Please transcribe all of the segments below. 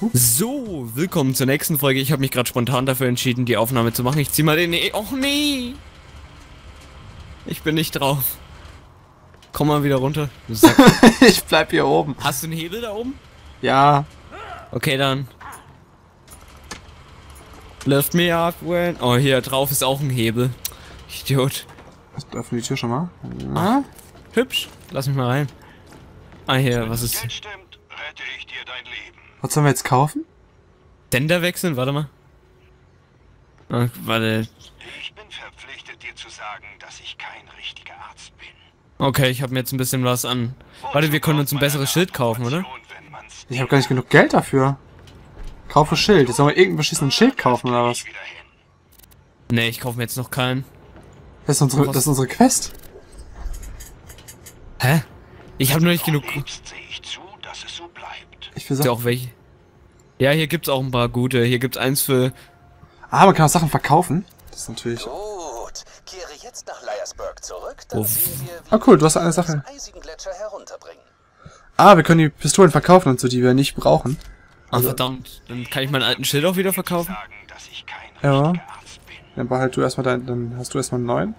So, willkommen zur nächsten Folge. Ich habe mich gerade spontan dafür entschieden, die Aufnahme zu machen. Ich zieh mal den... Och nee! Ich bin nicht drauf. Komm mal wieder runter. Du Sack. Ich bleib hier oben. Hast du einen Hebel da oben? Ja. Okay, dann. Lift me up when... Oh, hier drauf ist auch ein Hebel. Idiot. Öffne die Tür schon mal. Ah, hübsch. Lass mich mal rein. Ah, hier, was ist... Stimmt, rette ich dir dein Leben. Was sollen wir jetzt kaufen? Sender wechseln? Warte mal. Ah, warte. Ich bin verpflichtet, dir zu sagen, dass ich kein richtiger Arzt bin. Okay, ich habe mir jetzt ein bisschen was an... Warte, wir können uns ein besseres Schild kaufen, oder? Ich habe gar nicht genug Geld dafür. Kaufe Schild. Jetzt sollen wir irgendein beschissenes Schild kaufen, oder was? Nee, ich kaufe mir jetzt noch keinen. Das ist unsere Quest. Hä? Ich habe nur nicht genug... Sehe ich zu, dass es so bleibt. Ich will Ist ja sagen... auch welche. Ja, hier gibt's auch ein paar gute. Hier gibt's eins für... Ah, man kann auch Sachen verkaufen. Das ist natürlich... Gut, kehre jetzt nach Lyersburg zurück, Oh. dann sehen wir, wie Ah, cool, du hast eine wir Sache. den eisigen Gletscher herunterbringen. Ah, wir können die Pistolen verkaufen und so, die wir nicht brauchen. Ah, verdammt. Dann kann ich meinen alten Schild auch wieder verkaufen? Sagen, dass ich kein Ja. richtiger Arzt bin. Dann behalt du erstmal dann hast du erstmal einen neuen.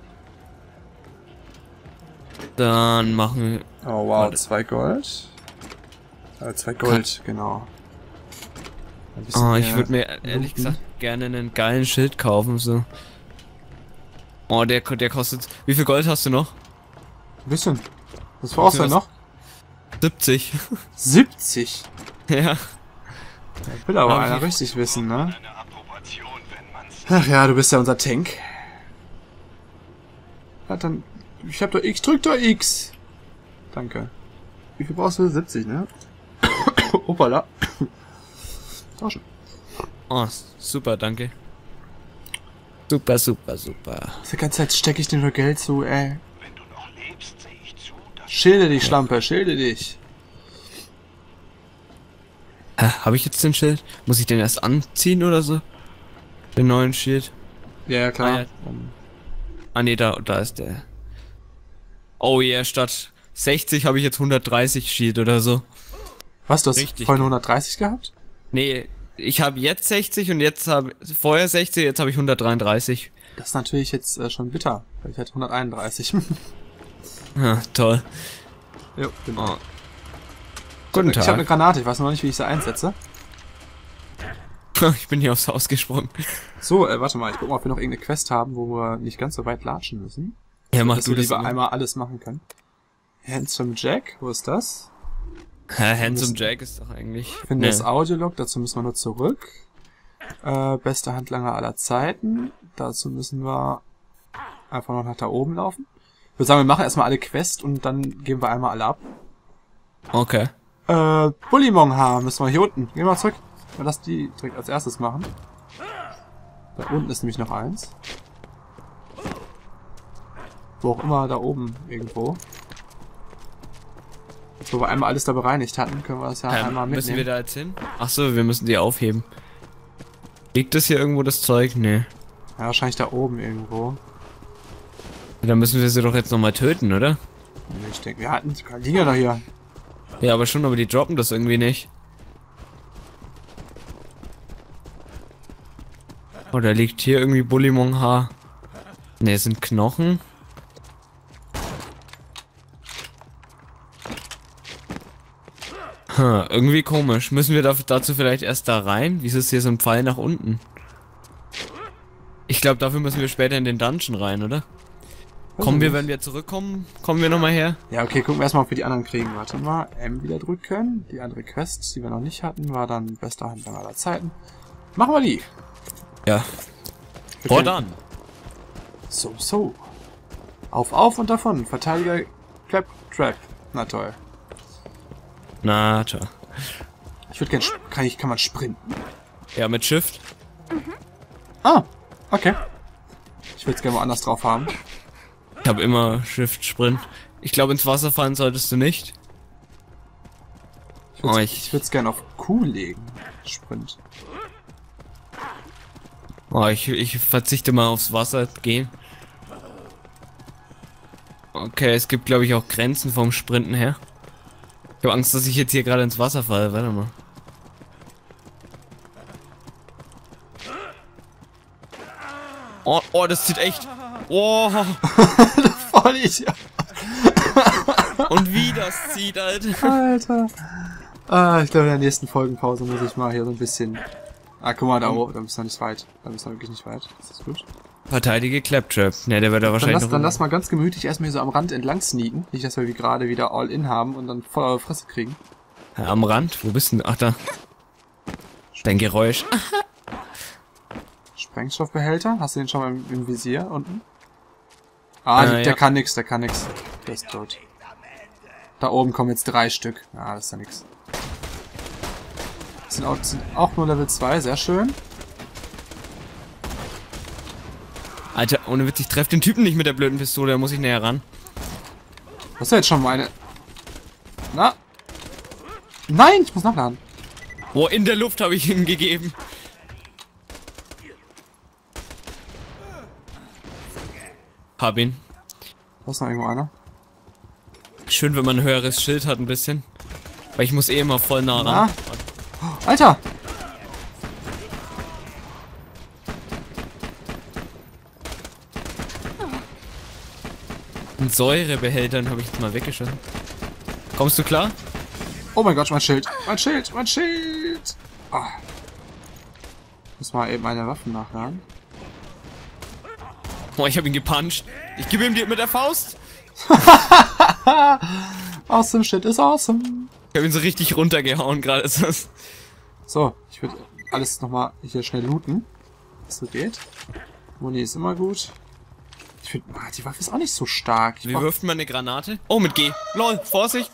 Dann machen wir... Oh wow, Warte. 2 Gold. 2 Gold, genau. Ein bisschen Oh, ich mehr würde mir ehrlich looten. gesagt gerne einen geilen Schild kaufen, so. Oh, der kostet... Wie viel Gold hast du noch? Ein bisschen. Was brauchst du denn noch? 70. 70. Ja. Ich will aber Aber einer wie- richtig wissen, ne? Eine Approbation, wenn man's... Ach ja, du bist ja unser Tank. Ja, dann... Ich hab doch X, drück doch X. Danke. Wie viel brauchst du? 70, ne? Opala. Tauschen. Oh, super, danke. Super, super, super. Die ganze Zeit stecke ich dir nur Geld zu, ey. Wenn du noch lebst, sehe ich zu, dass... Schilde dich, Schlampe, schilde dich. Habe ich jetzt den Schild? Muss ich den erst anziehen oder so? Den neuen Schild? Ja, ja, klar. Ah, ja. Ah ne, da ist der. Oh yeah, statt 60 habe ich jetzt 130 Schild oder so. Was, du hast Richtig. vorhin 130 gehabt? Nee, ich habe jetzt 60 und jetzt habe vorher 60, jetzt habe ich 133. Das ist natürlich jetzt schon bitter, weil ich hatte 131. Ja, toll. Jo, genau. Oh. Guten Ich habe eine Tag. Granate, ich weiß noch nicht, wie ich sie einsetze. Ich bin hier aufs Haus gesprungen. So, warte mal, ich guck mal, ob wir noch irgendeine Quest haben, wo wir nicht ganz so weit latschen müssen. Ja, mach Dass du wir das lieber immer. einmal alles machen können. Handsome Jack, wo ist das? Handsome Jack ist doch eigentlich... Ich finde das Audiolog, dazu müssen wir nur zurück. Beste Handlanger aller Zeiten. Dazu müssen wir einfach noch nach da oben laufen. Ich würde sagen, wir machen erstmal alle Quests und dann geben wir einmal alle ab. Okay. Bullymong müssen wir hier unten. Gehen wir mal zurück. Wir lassen die direkt als erstes machen. Da unten ist nämlich noch eins. Wo auch immer, da oben irgendwo. Jetzt, wo wir einmal alles da bereinigt hatten, können wir das ja einmal mitnehmen. Müssen wir da jetzt hin? Ach so, wir müssen die aufheben. Liegt das hier irgendwo, das Zeug? Nee. Ja, wahrscheinlich da oben irgendwo. Dann müssen wir sie doch jetzt nochmal töten, oder? Nee, ich denke, wir hatten die liegen ja doch hier. Ja, aber schon, aber die droppen das irgendwie nicht. Oh, da liegt hier irgendwie Bullymong Haar. Ne, es sind Knochen. Irgendwie komisch. Müssen wir dazu vielleicht erst da rein? Wieso ist hier so ein Pfeil nach unten? Ich glaube, dafür müssen wir später in den Dungeon rein, oder? Kommen wir, wenn wir zurückkommen? Kommen wir nochmal her? Ja, okay, gucken wir erstmal, ob wir die anderen kriegen. Warte mal, M wieder drücken. Die andere Quest, die wir noch nicht hatten, war dann bester Handlanger aller Zeiten. Machen wir die. Ja. Wir Vor können- dann. So. Auf und davon. Verteidiger Trap. Na toll. Na, tja. Ich würde gerne... Kann man sprinten? Ja, mit Shift. Ah, okay. Ich würde es gerne woanders drauf haben. Ich habe immer Shift Sprint. Ich glaube, ins Wasser fallen solltest du nicht. Ich Oh, würde es gerne auf Q legen. Sprint. Oh, ich verzichte mal aufs Wasser gehen. Okay, es gibt, glaube ich, auch Grenzen vom Sprinten her. Ich habe Angst, dass ich jetzt hier gerade ins Wasser falle. Warte mal. Oh, das zieht echt. Oh, Voll Idiot. und wie das zieht, Alter. Alter. Ah, ich glaube, in der nächsten Folgenpause muss ich mal hier so ein bisschen... Ah, guck mal, da oben, da müssen wir nicht weit. Da müssen wir wirklich nicht weit. Das ist gut. Verteidige Claptrap. Ne, der wird da wahrscheinlich Dann lass mal ganz gemütlich erstmal hier so am Rand entlang sneaken. Nicht, dass wir wie gerade wieder All-In haben und dann voll auf die Fresse kriegen. Ja, am Rand? Wo bist du? Ach, da. Dein Geräusch. Sprengstoffbehälter. Hast du den schon mal im Visier unten? Ah, der ja. kann nix, der kann nix. Der ist tot. Da oben kommen jetzt 3 Stück. Ah, das ist ja nix. Sind auch nur Level 2, sehr schön. Alter, ohne Witz, ich treffe den Typen nicht mit der blöden Pistole, da muss ich näher ran. Hast du jetzt schon meine... Na? Nein, ich muss nachladen. Boah, in der Luft habe ich ihn gegeben. Hab ihn. Da ist noch irgendwo einer. Schön, wenn man ein höheres Schild hat ein bisschen. Weil ich muss eh immer voll nah ran. Oh, Alter! In Säurebehältern habe ich jetzt mal weggeschossen. Kommst du klar? Oh mein Gott, mein Schild! Mein Schild! Mein Schild! Ah. Muss mal eben meine Waffen nachladen. Oh, ich habe ihn gepuncht. Ich gebe ihm die mit der Faust. Awesome shit is awesome. Ich habe ihn so richtig runtergehauen gerade. So, ich würde alles nochmal hier schnell looten. Was so geht. Muni ist immer gut. Ich finde, die Waffe ist auch nicht so stark. Wie wirft man eine Granate? Oh, mit G. Lol, Vorsicht.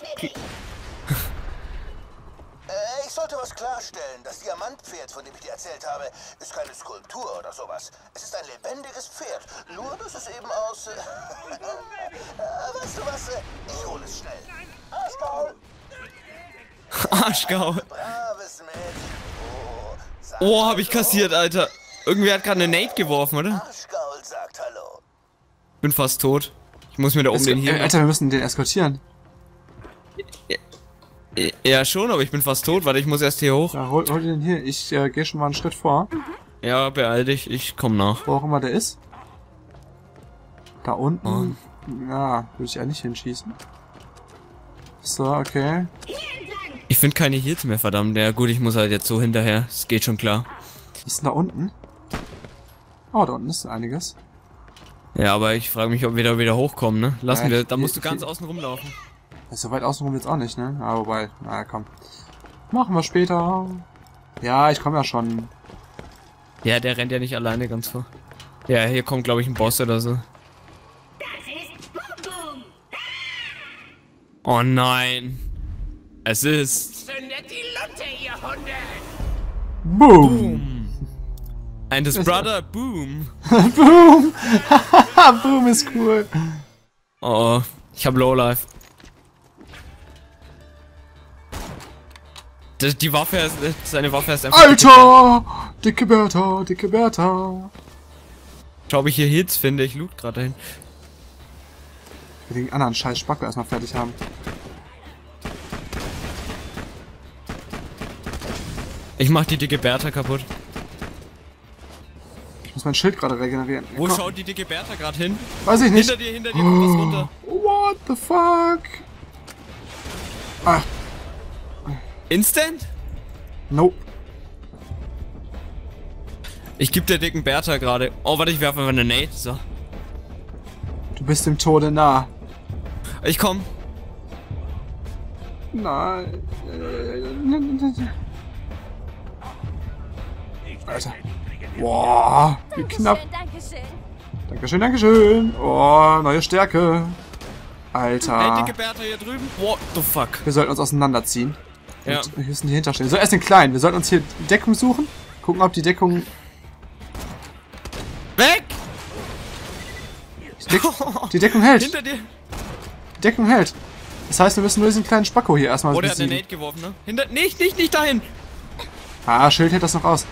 Ich sollte was klarstellen. Das Diamantpferd, von dem ich dir erzählt habe, ist keine Skulptur oder sowas. Es ist ein lebendiges Pferd. Nur, dass es eben aus... weißt du was? Ich hole es schnell. Arschgaul! Arschgaul. Braves Mädchen. Oh, hab ich kassiert, Alter. Irgendwer hat gerade eine Nate geworfen, oder? Arschgaul sagt Hallo. Bin fast tot. Ich muss mir da oben den hier... Alter, wir müssen den eskortieren. Ja, schon, aber ich bin fast tot. Warte, ich muss erst hier hoch. Ja, hol den hier. Ich gehe schon mal einen Schritt vor. Ja, beeil dich. Ich komm nach. Wo auch immer der ist. Da unten. Ja, würde ich eigentlich hinschießen. So, okay. Ich finde keine Heals mehr, verdammt. Ja gut, ich muss halt jetzt so hinterher. Es geht schon klar. Was ist denn da unten? Oh, da unten ist einiges. Ja, aber ich frage mich, ob wir da wieder hochkommen, ne? Lassen Ja, wir. Da musst du ganz außen rumlaufen. So weit außenrum jetzt auch nicht, ne? Aber wobei, naja, komm. Machen wir später. Ja, ich komme ja schon. Ja, der rennt ja nicht alleine ganz vor. Ja, hier kommt, glaube ich, ein Boss oder so. Oh nein. Es ist... Zündet die Lutte, ihr Hunde! Boom! And his brother, boom. Boom! Boom ist cool. Oh, ich hab Lowlife. Die Waffe ist... Seine Waffe ist einfach... Alter! Dicke Bertha, dicke Bertha. Schau, ob ich hier Hits finde. Ich loot gerade dahin. Ich will den anderen scheiß Spacko erstmal fertig haben. Ich mach die dicke Bertha kaputt. Ich muss mein Schild gerade regenerieren. Wo Komm. schaut die dicke Bertha gerade hin? Weiß ich nicht. Hinter dir kommt was runter. What the fuck? Ah, Instant? nope. Ich geb der dicken Bertha gerade. Oh, warte, ich werfe einfach eine Nate. So. Du bist dem Tode nah. Ich komm. Nein. Alter. Boah, wie knapp. Dankeschön. Dankeschön, Dankeschön. Oh, neue Stärke. Hey, Alter. dicke Bertha hier drüben. What the fuck? Wir sollten uns auseinanderziehen. Ja. Und wir müssen hier hinterstehen. So, erst den kleinen. Wir sollten uns hier Deckung suchen. Gucken, ob die Deckung... Weg! Die Deckung hält. Hinter dir. Die Deckung hält. Das heißt, wir müssen nur diesen kleinen Spacko hier erstmal Oh, der hat eine besiegen. Nate geworfen, ne? Hinter... Nicht dahin! Ah, Schild hält das noch aus.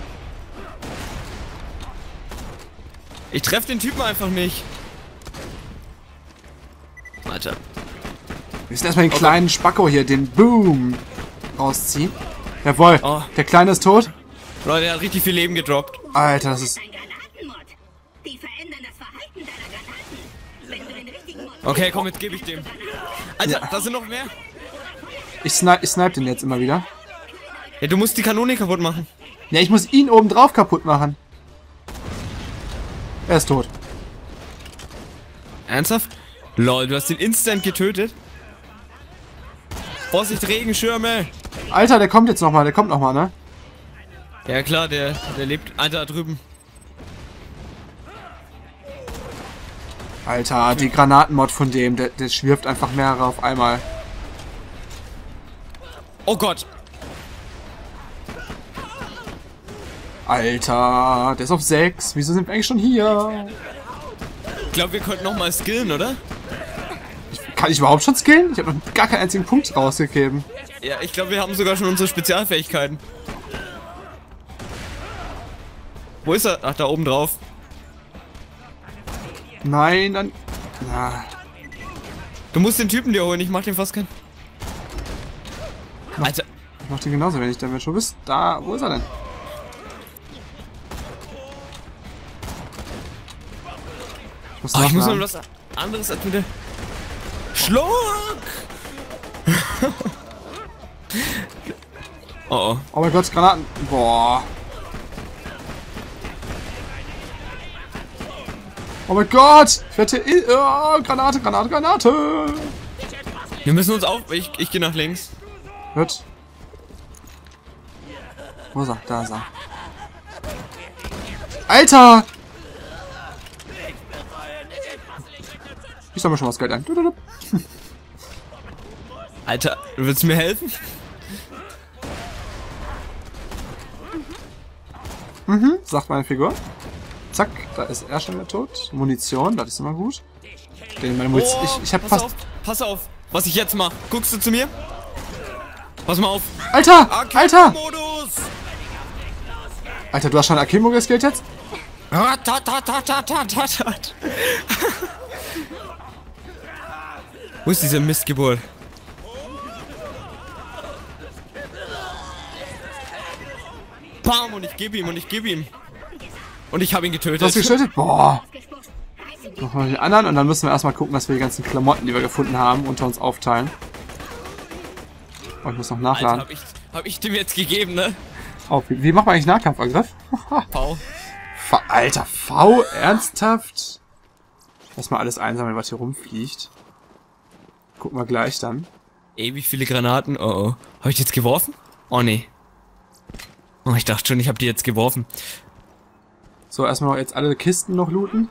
Ich treff den Typen einfach nicht. Alter. Wir müssen erstmal den kleinen Spacko hier, den Boom, rausziehen. Jawohl. Oh. Der Kleine ist tot. Leute, der hat richtig viel Leben gedroppt. Alter, das ist... Ein Granatenmod. Die verändern Okay, komm, jetzt gebe ich dem. Alter, da sind noch mehr. Ich snipe den jetzt immer wieder. Ja, du musst die Kanone kaputt machen. Ja, ich muss ihn oben drauf kaputt machen. Er ist tot. Ernsthaft? Lol, du hast den instant getötet. Vorsicht, Regenschirme. Alter, der kommt jetzt nochmal, der kommt nochmal, ne? Ja klar, der lebt. Alter, da drüben. Alter, die Granatenmod von dem, der schwirft einfach mehrere auf einmal. Oh Gott. Alter, der ist auf 6. Wieso sind wir eigentlich schon hier? Ich glaube, wir könnten noch mal skillen, oder? Kann ich überhaupt schon skillen? Ich habe noch gar keinen einzigen Punkt rausgegeben. Ja, ich glaube, wir haben sogar schon unsere Spezialfähigkeiten. Wo ist er? Ach, da oben drauf. Nein, dann... Na, Du musst den Typen dir holen, ich mach den fast keinen. Alter, ich mach den genauso wenig Damage. Wo bist du? Da, wo ist er denn? ich muss noch was anderes als mit der... Schluck! Oh oh. Oh mein Gott, Granaten. Boah. Oh mein Gott! Ich werde hier... Oh, Granate, Granate, Granate! Wir müssen uns auf... Ich gehe nach links. Hört. Wo ist er? Da ist er. Alter! Ich sammle schon was Geld ein. Alter, willst du mir helfen? Sagt meine Figur. Zack, da ist er schon wieder tot. Munition, das ist immer gut. Denn meine Munition, ich hab fast... Pass auf, was ich jetzt mache. Guckst du zu mir? Pass mal auf. Alter! Alter! Modus. Alter, du hast schon Akimo geskillt jetzt? Wo ist diese Mistgeburt? Bam, und ich gebe ihm, und ich gebe ihm. Und ich habe ihn getötet. Du hast ihn getötet? Boah. Nochmal die anderen und dann müssen wir erstmal gucken, dass wir die ganzen Klamotten, die wir gefunden haben, unter uns aufteilen. Oh, ich muss noch nachladen. Alter, hab ich dem jetzt gegeben, ne? Oh, wie macht man eigentlich Nahkampfangriff? V. Alter, V? Ernsthaft? Lass mal alles einsammeln, was hier rumfliegt. Gucken wir gleich dann. Ewig viele Granaten. Oh oh. Habe ich die jetzt geworfen? Oh nee. Oh, ich dachte schon, ich habe die jetzt geworfen. So, erstmal noch jetzt alle Kisten noch looten.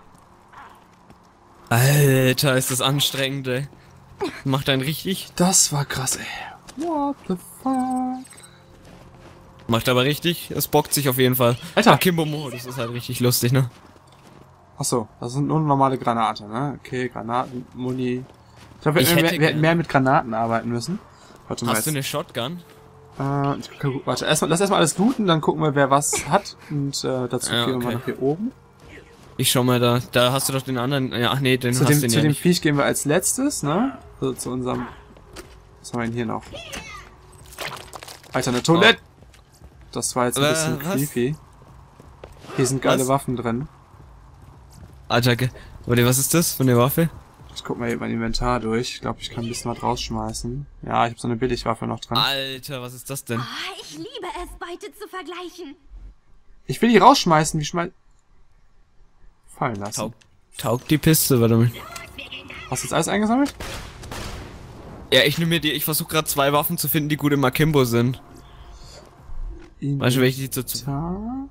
Alter, ist das anstrengend, ey. Macht einen richtig. Das war krass, ey. What the fuck? Macht aber richtig. Es bockt sich auf jeden Fall. Alter! Kimbo-Modus ist halt richtig lustig, ne? Achso, das sind nur normale Granaten, ne? Okay, Granaten, Muni. Ich glaube, Ich wir hätte hätten mehr mit Granaten arbeiten müssen. Warte mal Hast du jetzt. eine Shotgun? Warte, lass erstmal alles looten, dann gucken wir, wer was hat. Und dazu Ja, gehen wir okay. mal nach hier oben. Ich schau mal da. Da hast du doch den anderen. Ja, ach nee, den Zu hast dem, du zu ja dem nicht. Viech gehen wir als letztes, ne? Also zu unserem... Was haben wir denn hier noch? Alter, eine Toilette! Das war jetzt ein bisschen Was? creepy. Hier sind geile Was? Waffen drin. Alter, warte, was ist das für eine Waffe? Ich guck mal eben mein Inventar durch. Ich glaube, ich kann ein bisschen was rausschmeißen. Ja, ich habe so eine Billigwaffe noch drin. Alter, was ist das denn? Ah, ich liebe es, Beute zu vergleichen. Ich will die rausschmeißen. Wie schmeiß... Fallen lassen. Taugt die Piste, warte mal. Hast du jetzt alles eingesammelt? Ja, ich nehme mir die. Ich versuche gerade 2 Waffen zu finden, die gut im Akimbo sind. Weißt du, welche die zu... Inventar.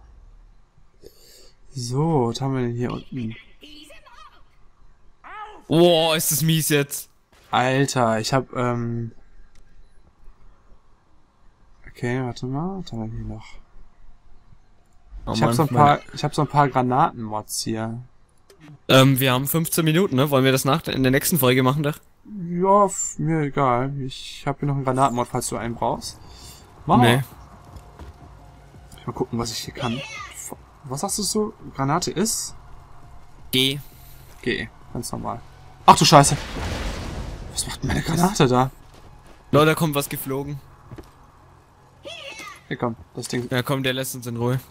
So, was haben wir denn hier unten? Oh, ist das mies jetzt. Alter, ich hab, okay, warte mal, was haben wir hier noch? Oh, Ich hab so ein paar Granatenmods hier. Wir haben 15 Minuten, ne? Wollen wir das in der nächsten Folge machen, doch? Ja, mir egal. Ich hab hier noch einen Granatenmod, falls du einen brauchst. Mach Nee. mal. Mal gucken, was ich hier kann. Was sagst du so? Granate ist? G. G. Ganz normal. Ach du Scheiße. Was macht denn meine Granate da? Leute, da kommt was geflogen. Hier komm, das Ding. Ja, komm, der lässt uns in Ruhe.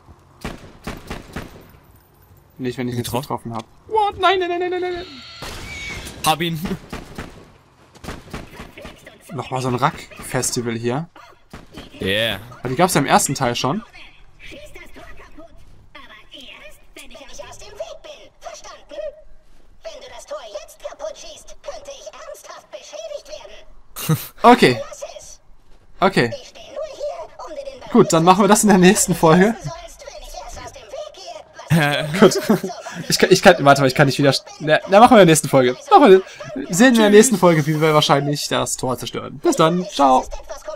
Nicht, wenn ich ihn Getroffen? getroffen habe. What? Nein, nein, nein, nein, nein, nein. Hab ihn. Nochmal so ein Rack-Festival hier. Yeah. Aber die gab's ja im ersten Teil schon. Schieß das Tor kaputt. Aber erst, wenn ich aus dem Weg bin. Verstanden? Wenn du das Tor jetzt kaputt schießt, könnte ich ernsthaft beschädigt werden. Okay, Lass es. okay. Ich stehe nur hier, um dir den Beweis Gut, dann machen wir das in der nächsten Folge. du sollst, wenn ich erst aus dem Weg gehe. Was Gut. Ich kann, warte mal, ich kann nicht wieder... Na, machen wir in der nächsten Folge. Sehen wir in der nächsten Folge, wie wir wahrscheinlich das Tor zerstören. Bis dann. Ciao. ist etwas